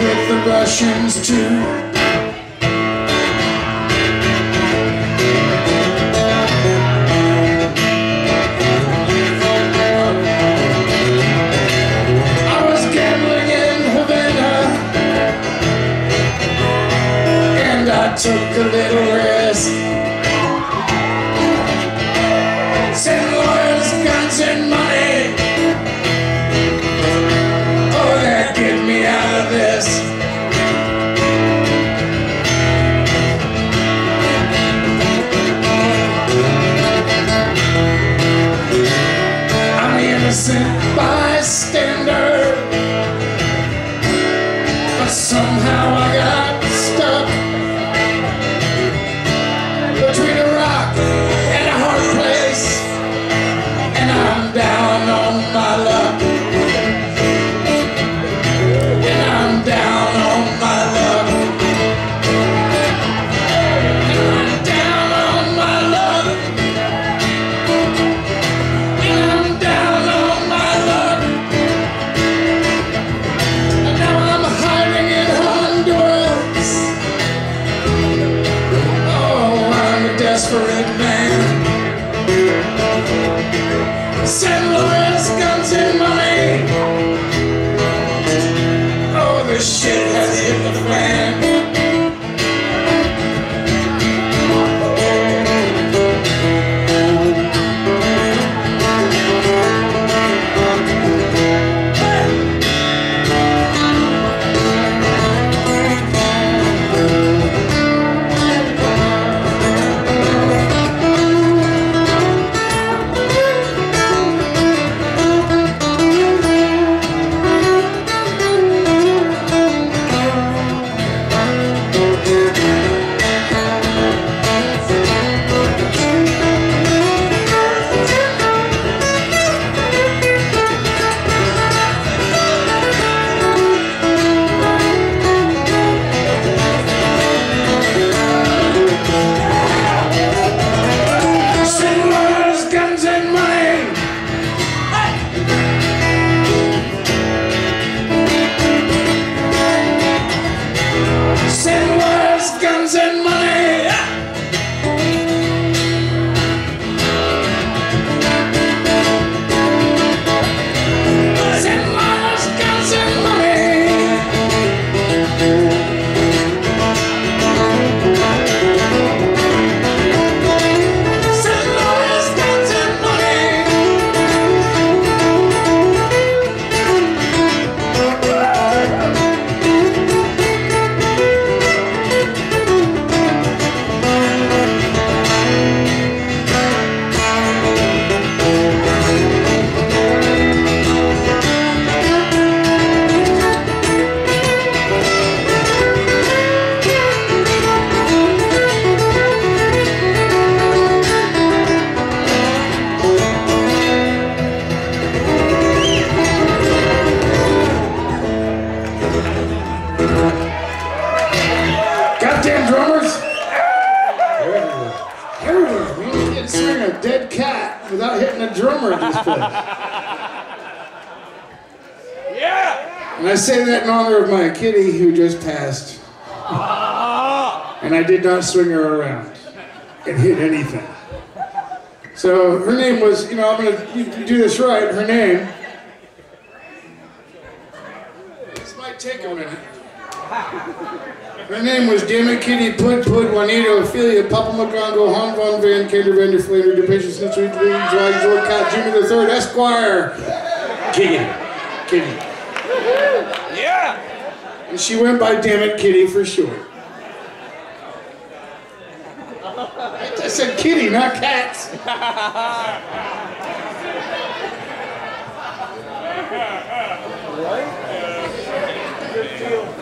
with the Russians too. I took a little risk. Sent lawyers, guns, and money. Oh, that get me out of this. I'm the innocent bystander, but somehow I got stuck between a rock and a hard place, and I'm down on my luck, and I'm down on my luck, and I'm down on my luck, and I'm down on my luck, and now I'm hiding in Honduras. Desperate man. Send lawyers, guns, and money. Oh, the shit has hit the fan. Guns and money. Send lawyers, guns and money. Send lawyers, guns and money. Goddamn drummers! Everywhere. We can't swing a dead cat without hitting a drummer in this place. Yeah! And I say that in honor of my kitty who just passed. And I did not swing her around and hit anything. So her name was, I'm gonna you do this right, her name. This might take a minute. Her name was Dammit Kitty Pud Pud Juanita Ophelia Papa McGongo Han Von Van Kinder Vander Flander DePatience Sweet Dreams Wise George Cat Jimmy III Esquire. Kitty. Yeah! And she went by Dammit Kitty for short. I said kitty, not cats. Right? Good deal.